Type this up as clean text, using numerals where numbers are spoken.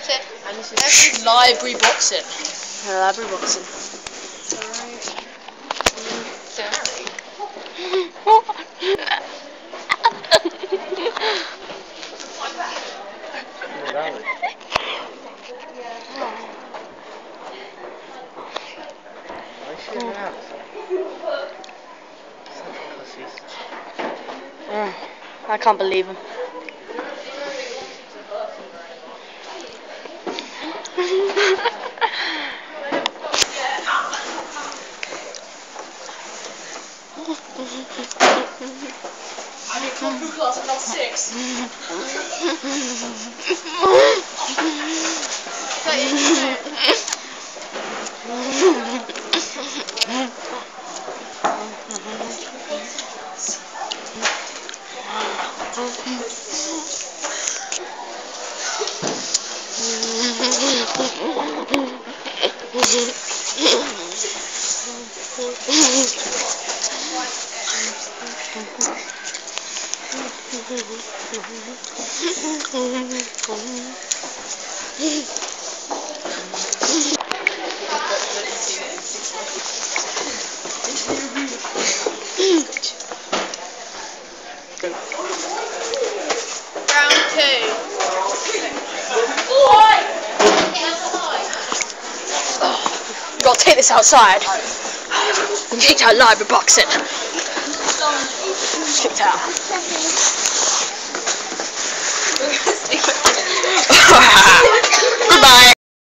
And this is library boxing. Library boxing. I can't believe him. I need come through class, I'm not 6. Round 2. Gotta take this outside. I'm kicked out library boxing. Kicked out.